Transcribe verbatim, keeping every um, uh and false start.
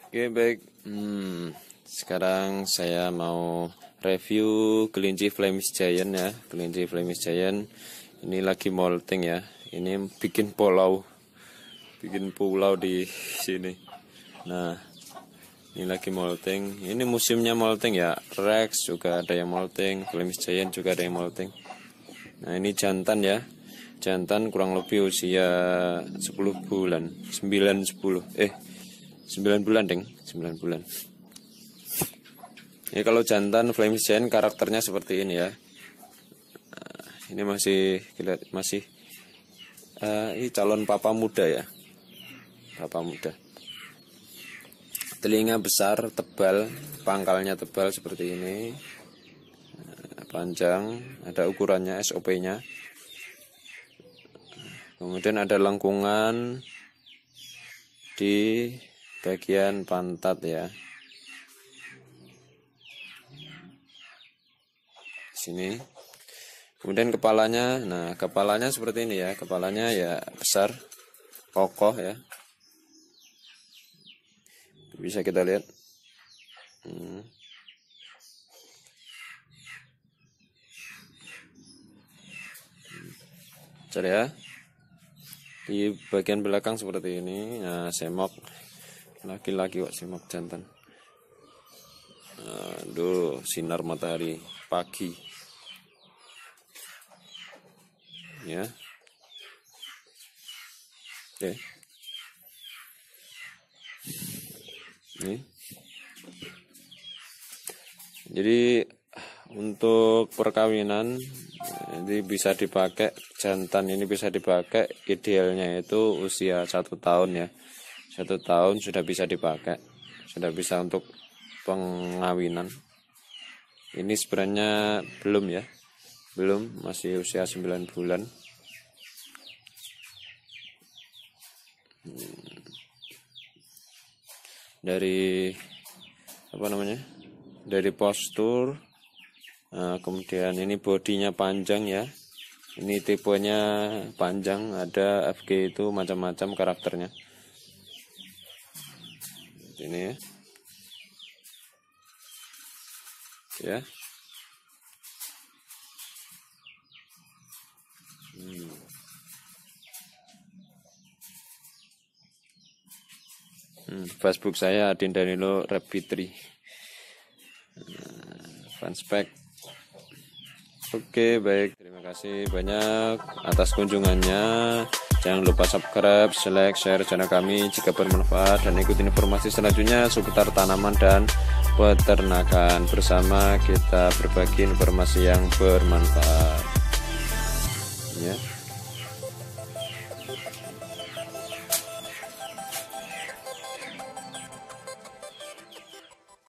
Oke baik, hmm, sekarang saya mau review kelinci Flemish Giant ya. Kelinci Flemish Giant ini lagi molting ya. Ini bikin pulau, bikin pulau di sini. Nah, ini lagi molting. Ini musimnya molting ya. Rex juga ada yang molting, Flemish Giant juga ada yang molting. Nah ini jantan ya. Jantan kurang lebih usia sepuluh bulan, sembilan sepuluh eh sembilan bulan deng, sembilan bulan. Ya kalau jantan Flemish Giant karakternya seperti ini ya. Nah, ini masih masih uh, ini calon papa muda ya. Papa muda. Telinga besar, tebal, pangkalnya tebal seperti ini. Nah, panjang, ada ukurannya S O P-nya. Kemudian ada lengkungan di bagian pantat ya. Sini. Kemudian kepalanya, nah kepalanya seperti ini ya. Kepalanya ya besar, kokoh ya. Bisa kita lihat. Hmm. Cari ya. Di bagian belakang seperti ini. Nah, semok laki-laki kok, semok jantan. Aduh, sinar matahari pagi. Ya. Oke. Ini. Jadi untuk perkawinan ini bisa dipakai, jantan ini bisa dipakai, idealnya itu usia satu tahun ya. Satu tahun sudah bisa dipakai, sudah bisa untuk pengawinan. Ini sebenarnya belum ya, belum, masih usia sembilan bulan. Dari apa namanya? Dari postur. Nah, kemudian ini bodinya panjang ya. Ini tipenya panjang, ada F G itu macam-macam karakternya. Ini ya. Ya. Hmm. Hmm, Facebook saya Adin Danilo Repitri. Nah, fanspek. Oke baik, terima kasih banyak atas kunjungannya. Jangan lupa subscribe, like, share channel kami jika bermanfaat, dan ikuti informasi selanjutnya seputar tanaman dan peternakan. Bersama kita berbagi informasi yang bermanfaat ya.